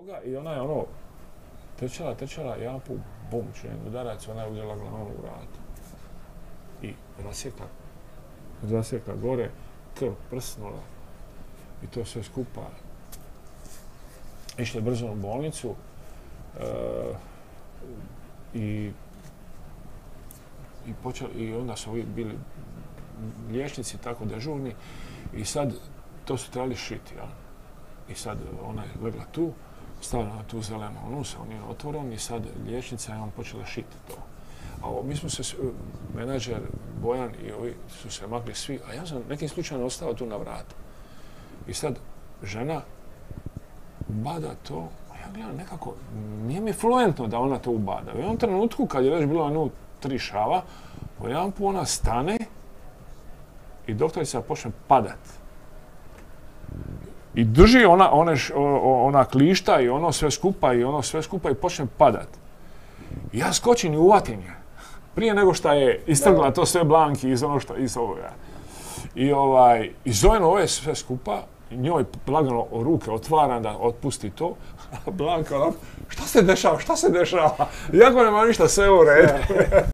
toga i ona je ono trčala, jedan put, bum, čujem udarac, ona je udjela glavom u vrat. I rasjekla gore, krv prsnula i to sve skupa. Išli brzo u bolnicu i onda su ovi bili liječnici tako dežurni i sad to su trebali šiti, jel? I sad ona je legla tu, stavila na tu zelenu nus, on je otvoren i sad liječnica je on počela šiti to. A mi smo se, menadžer, Bojan i ovi su se makli svi, a ja sam nekim slučajno ostao tu na vratu. I sad žena ubada to, a ja gledam nekako, nije mi fluentno da ona to ubada. U jednom trenutku, kad je već bilo 3 šava, u jedan put ona stane i doktorica počne padat. I drži ona klišta i ono sve skupa i počne padat. I ja skočim i uvatim je. Prije nego što je istrgla to sve Blanki iz ovoga. I zovem ove sve skupa, njoj lagano ruke otvaram da otpusti to, a Blanka onako, šta se dešava? Iako nema ništa, sve u redu.